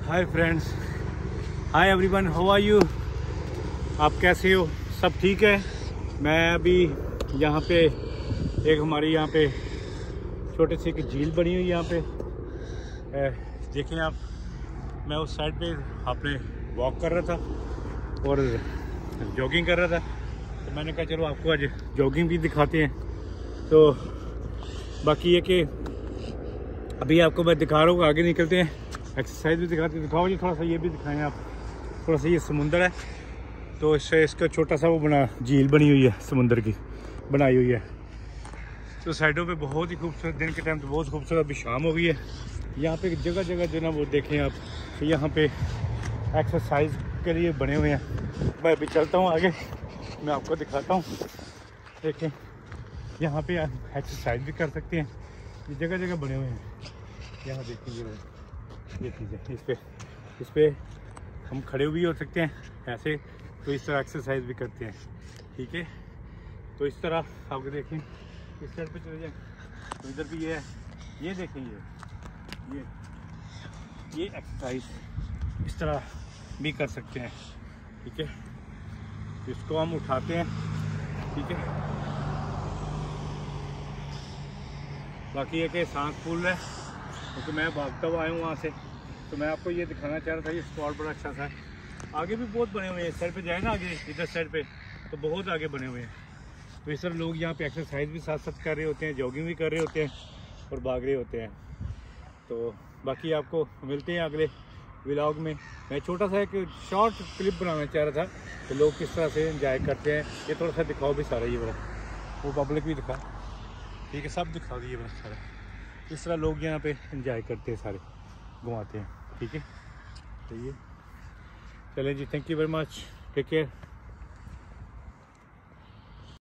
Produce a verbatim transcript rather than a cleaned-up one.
Hi friends, hi everyone, how are you. आप कैसे हो? सब ठीक है। मैं अभी यहाँ पे एक हमारी यहाँ पे छोटे से एक झील बनी हुई यहाँ पे देखें आप। मैं उस साइड पे अपने वॉक कर रहा था और जॉगिंग कर रहा था, तो मैंने कहा चलो आपको आज जॉगिंग भी दिखाते हैं। तो बाकी ये कि अभी आपको मैं दिखा रहा हूँ, आगे निकलते हैं, एक्सरसाइज भी दिखाते दिखाओ जी। थोड़ा सा ये भी दिखाएं आप। थोड़ा सा ये समुंदर है, तो इससे इसका छोटा सा वो बना झील बनी हुई है, समुंदर की बनाई हुई है। तो साइडों पे बहुत ही खूबसूरत, दिन के टाइम तो बहुत खूबसूरत। अभी शाम हो गई है। यहाँ पे जगह जगह जो ना वो देखें आप, तो यहाँ पे एक्सरसाइज के लिए बने हुए हैं। मैं अभी चलता हूँ आगे, मैं आपको दिखाता हूँ। देखें यहाँ पे एक्सरसाइज भी कर सकते हैं, ये जगह जगह बने हुए हैं। यहाँ देखिए ये चीज़ें, इस पे इस पे हम खड़े भी हो सकते हैं ऐसे, तो इस तरह एक्सरसाइज भी करते हैं। ठीक है, तो इस तरह आप देखें, इस साइड पे चले जाएं तो इधर भी ये है। ये देखें, ये ये ये एक्सरसाइज इस तरह भी कर सकते हैं। ठीक है, इसको हम उठाते हैं। ठीक है, बाकी ये कि सांस फूल है क्योंकि मैं भागता हुआ आया हूँ वहाँ से, तो मैं आपको ये दिखाना चाह रहा था। ये स्पॉट बड़ा अच्छा सा है। आगे भी बहुत बने हुए हैं, इस साइड पे जाए ना, आगे इधर साइड पे तो बहुत आगे बने हुए हैं। तो इस तरह लोग यहाँ पे एक्सरसाइज भी साथ साथ कर रहे होते हैं, जॉगिंग भी कर रहे होते हैं और भाग रहे होते हैं। तो बाकी आपको मिलते हैं अगले व्लॉग में। मैं छोटा सा एक शॉर्ट क्लिप बनाना चाह रहा था, तो लोग किस तरह से इंजॉय करते हैं ये थोड़ा सा दिखाओ भी सारा। ये बड़ा वो पब्लिक भी दिखा, ठीक है, सब दिखा दिए बड़ा सारा। इस तरह लोग यहाँ पे इंजॉय करते हैं, सारे घुमाते हैं। ठीक है, तो ये चलें जी, thank you very much, take care.